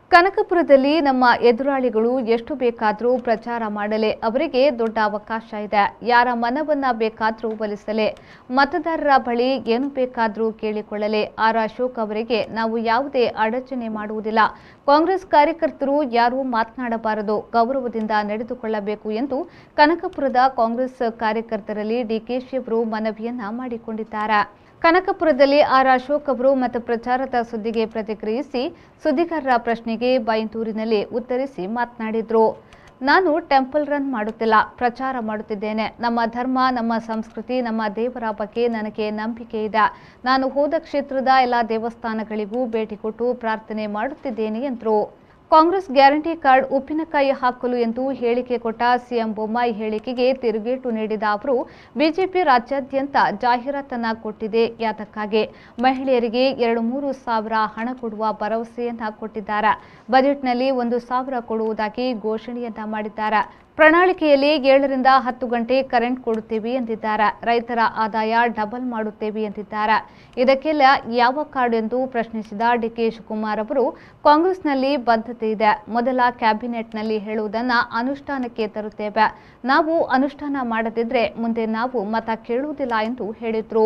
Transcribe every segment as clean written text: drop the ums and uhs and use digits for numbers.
ಕನಕಪುರದಲ್ಲಿ ನಮ್ಮ ಎದುರಾಳಿಗಳು ಎಷ್ಟು ಬೇಕಾದರೂ ಪ್ರಚಾರ ಮಾಡಲೆ ಅವರಿಗೆ ದೊಡ್ಡ ಅವಕಾಶ ಇದೆ. ಯಾರ ಮನವನ್ನ ಬೇಕಾದರೂ ಒಲಿಸಲೆ, ಮತದಾರರ ಬಳಿ ಏನು ಬೇಕಾದರೂ ಕೇಳಿಕೊಳ್ಳಲೆ. ಆರ್ ಅಶೋಕ್ ಅವರಿಗೆ ನಾವು ಯಾವುದೇ ಅಡಚಣೆ ಮಾಡುವುದಿಲ್ಲ. ಕಾಂಗ್ರೆಸ್ ಕಾರ್ಯಕರ್ತರು ಯಾರೂ ಮಾತನಾಡಬಾರದು, ಗೌರವದಿಂದ ನಡೆದುಕೊಳ್ಳಬೇಕು ಎಂದು ಕನಕಪುರದ ಕಾಂಗ್ರೆಸ್ ಕಾರ್ಯಕರ್ತರಲ್ಲಿ ಡಿಕೆಶಿ ಅವರು ಮನವಿಯನ್ನ ಮಾಡಿಕೊಂಡಿದ್ದಾರೆ. ಕನಕಪುರದಲ್ಲಿ ಆರ್ ಅಶೋಕ್ ಅವರು ಮತ ಪ್ರಚಾರದ ಸುದ್ದಿಗೆ ಪ್ರತಿಕ್ರಿಯಿಸಿ ಸುದ್ದಿಗಾರರ ಪ್ರಶ್ನೆಗೆ ಬೈಂದೂರಿನಲ್ಲಿ ಉತ್ತರಿಸಿ ಮಾತನಾಡಿದರು. ನಾನು ಟೆಂಪಲ್ ರನ್ ಮಾಡುತ್ತಿಲ್ಲ, ಪ್ರಚಾರ ಮಾಡುತ್ತಿದ್ದೇನೆ. ನಮ್ಮ ಧರ್ಮ, ನಮ್ಮ ಸಂಸ್ಕೃತಿ, ನಮ್ಮ ದೇವರ ಬಗ್ಗೆ ನನಗೆ ನಂಬಿಕೆ ಇದೆ. ನಾನು ಹೋದ ಕ್ಷೇತ್ರದ ಎಲ್ಲ ದೇವಸ್ಥಾನಗಳಿಗೂ ಭೇಟಿ ಕೊಟ್ಟು ಪ್ರಾರ್ಥನೆ ಮಾಡುತ್ತಿದ್ದೇನೆ ಎಂದರು. ಕಾಂಗ್ರೆಸ್ ಗ್ಯಾರಂಟಿ ಕಾರ್ಡ್ ಉಪ್ಪಿನಕಾಯಿ ಹಾಕಲು ಎಂದು ಹೇಳಿಕೆ ಕೊಟ್ಟ ಸಿಎಂ ಬೊಮ್ಮಾಯಿ ಹೇಳಿಕೆಗೆ ತಿರುಗೇಟು ನೀಡಿದ ಅವರು ಬಿಜೆಪಿ ರಾಜ್ಯಾದ್ಯಂತ ಜಾಹೀರಾತನ್ನ ಕೊಟ್ಟಿದೆ. ಯಾತಕ್ಕಾಗಿ ಮಹಿಳೆಯರಿಗೆ 2-3 ಸಾವಿರ ಹಣ ಕೊಡುವ ಭರವಸೆಯನ್ನ ಕೊಟ್ಟಿದ್ದಾರೆ. ಬಜೆಟ್ನಲ್ಲಿ 1,000 ಕೊಡುವುದಾಗಿ ಘೋಷಣೆಯನ್ನ ಮಾಡಿದ್ದಾರೆ. ಪ್ರಣಾಳಿಕೆಯಲ್ಲಿ 7ರಿಂದ 10 ಗಂಟೆ ಕರೆಂಟ್ ಕೊಡುತ್ತೇವೆ ಎಂದಿದ್ದಾರೆ. ರೈತರ ಆದಾಯ ಡಬಲ್ ಮಾಡುತ್ತೇವೆ ಎಂದಿದ್ದಾರೆ. ಇದಕ್ಕೆಲ್ಲ ಯಾವ ಕಾರ್ಡ್ ಎಂದು ಪ್ರಶ್ನಿಸಿದ ಡಿಕೆ ಶಿವಕುಮಾರ್ ಅವರು ಕಾಂಗ್ರೆಸ್ನಲ್ಲಿ ಬದ್ಧತೆ ಇದೆ. ಮೊದಲ ಕ್ಯಾಬಿನೆಟ್ನಲ್ಲಿ ಹೇಳುವುದನ್ನು ಅನುಷ್ಠಾನಕ್ಕೆ ತರುತ್ತೇವೆ. ನಾವು ಅನುಷ್ಠಾನ ಮಾಡದಿದ್ರೆ ಮುಂದೆ ನಾವು ಮತ ಕೇಳುವುದಿಲ್ಲ ಎಂದು ಹೇಳಿದರು.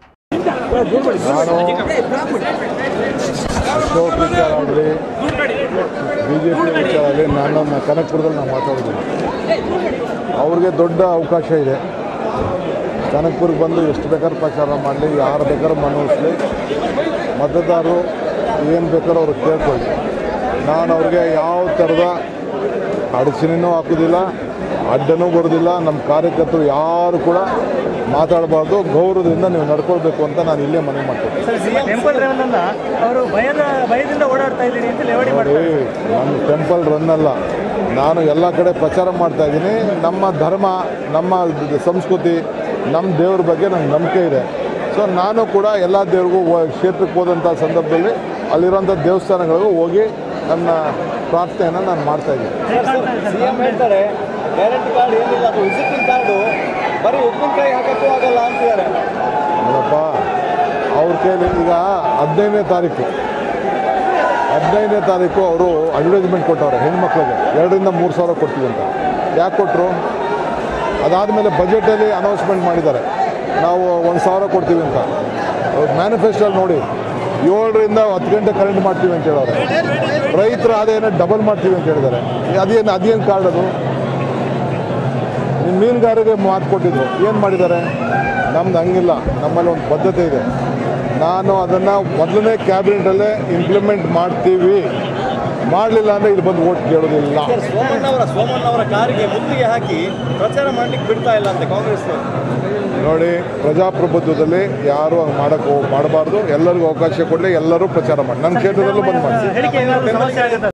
ಅಶೋಕ್ ವಿಚಾರ ಆಗಲಿ, ಬಿಜೆಪಿ ವಿಚಾರ ಆಗಲಿ, ನಾನು ಕನಕಪುರದಲ್ಲಿ ನಾನು ಮಾತಾಡೋದಿಲ್ಲ. ಅವ್ರಿಗೆ ದೊಡ್ಡ ಅವಕಾಶ ಇದೆ. ಕನಕಪುರಕ್ಕೆ ಬಂದು ಎಷ್ಟು ಬೇಕಾದ್ರೂ ಪ್ರಚಾರ ಮಾಡಲಿ, ಯಾರು ಬೇಕಾದ್ರೂ ಮನವೊಲಿಸಲಿ, ಮತದಾರರು ಏನು ಬೇಕಾದ್ರೂ ಅವ್ರಿಗೆ ಕೇಳ್ಕೊಳ್ಳಿ. ನಾನು ಅವ್ರಿಗೆ ಯಾವ ಥರದ ಅಡಚಣೆನೂ ಹಾಕೋದಿಲ್ಲ, ಅಡ್ಡನೂ ಬರೋದಿಲ್ಲ. ನಮ್ಮ ಕಾರ್ಯಕರ್ತರು ಯಾರು ಕೂಡ ಮಾತಾಡಬಾರ್ದು, ಗೌರವದಿಂದ ನೀವು ನಡ್ಕೊಳ್ಬೇಕು ಅಂತ ನಾನು ಇಲ್ಲೇ ಮನವಿ ಮಾಡ್ತೀನಿ. ನನ್ನ ಟೆಂಪಲ್ ರನ್ ಅಲ್ಲ, ನಾನು ಎಲ್ಲ ಕಡೆ ಪ್ರಚಾರ ಮಾಡ್ತಾ ಇದ್ದೀನಿ. ನಮ್ಮ ಧರ್ಮ, ನಮ್ಮ ಸಂಸ್ಕೃತಿ, ನಮ್ಮ ದೇವ್ರ ಬಗ್ಗೆ ನನಗೆ ನಂಬಿಕೆ ಇದೆ. ಸೊ ನಾನು ಕೂಡ ಎಲ್ಲ ದೇವ್ರಿಗೂ ಕ್ಷೇತ್ರಕ್ಕೆ ಹೋದಂಥ ಸಂದರ್ಭದಲ್ಲಿ ಅಲ್ಲಿರೋಂಥ ದೇವಸ್ಥಾನಗಳಿಗೂ ಹೋಗಿ ನನ್ನ ಪ್ರಾರ್ಥನೆಯನ್ನು ನಾನು ಮಾಡ್ತಾಯಿದ್ದೀನಿ. ಸಿಎಂ ಹೇಳ್ತಾರೆ ಗ್ಯಾರಂಟಿ ಕಾರ್ಡ್ ಏನಿಲ್ಲ, ಅದು ವಿಸಿಟಿಂಗ್ ಕಾರ್ಡು, ಬರೀ ಉಪ್ಪಿನಕಾಯಿ ಹಾಕಕ್ಕೂ ಆಗಲ್ಲ ಅಂತಿದ್ದಾರೆ. ನೋಡಪ್ಪ, ಅವ್ರ ಕೈಲಿ ಈಗ 15ನೇ ತಾರೀಕು ಅವರು ಅಡ್ವರ್ಟೈಸ್ಮೆಂಟ್ ಕೊಟ್ಟವ್ರೆ ಹೆಣ್ಮಕ್ಳಿಗೆ 2-3 ಸಾವಿರ ಕೊಡ್ತೀವಿ ಅಂತ. ಯಾಕೆ ಕೊಟ್ಟರು? ಅದಾದಮೇಲೆ ಬಜೆಟಲ್ಲಿ ಅನೌನ್ಸ್ಮೆಂಟ್ ಮಾಡಿದ್ದಾರೆ, ನಾವು 1,000 ಕೊಡ್ತೀವಿ ಅಂತ. ಮ್ಯಾನಿಫೆಸ್ಟೋಲ್ಲಿ ನೋಡಿ 7ರಿಂದ 10 ಗಂಟೆ ಕರೆಂಟ್ ಮಾಡ್ತೀವಿ ಅಂತ ಹೇಳೋರು. ರೈತರ ಆದಾಯನ ಡಬಲ್ ಮಾಡ್ತೀವಿ ಅಂತ ಹೇಳಿದ್ದಾರೆ. ಅದೇನು ಕಾರ್ಡ್ ಅದು? ನಿಮ್ಮ ಮೀನುಗಾರರಿಗೆ ಮಾತು ಕೊಟ್ಟಿದ್ರು, ಏನು ಮಾಡಿದ್ದಾರೆ? ನಮ್ದು ಹಂಗಿಲ್ಲ, ನಮ್ಮಲ್ಲಿ ಒಂದು ಬದ್ಧತೆ ಇದೆ. ನಾನು ಅದನ್ನು ಮೊದಲನೇ ಕ್ಯಾಬಿನೆಟಲ್ಲೇ ಇಂಪ್ಲಿಮೆಂಟ್ ಮಾಡ್ತೀವಿ. ಮಾಡಲಿಲ್ಲ ಅಂದರೆ ಇಲ್ಲಿ ಬಂದು ಓಟ್ ಕೇಳೋದಿಲ್ಲ. ಸೋಮಣ್ಣ ಅವರ ಕಾರಿಗೆ ಮುತ್ತಿಗೆ ಹಾಕಿ ಪ್ರಚಾರ ಮಾಡಲಿಕ್ಕೆ ಬಿಡ್ತಾ ಇಲ್ಲ ಅಂತ ಕಾಂಗ್ರೆಸ್. ನೋಡಿ, ಪ್ರಜಾಪ್ರಭುತ್ವದಲ್ಲಿ ಯಾರು ಮಾಡಬಾರ್ದು. ಎಲ್ಲರಿಗೂ ಅವಕಾಶ ಕೊಡಲಿ, ಎಲ್ಲರೂ ಪ್ರಚಾರ ಮಾಡಿ. ನನ್ನ ಕ್ಷೇತ್ರದಲ್ಲೂ ಬಂದು ಮಾಡಿ.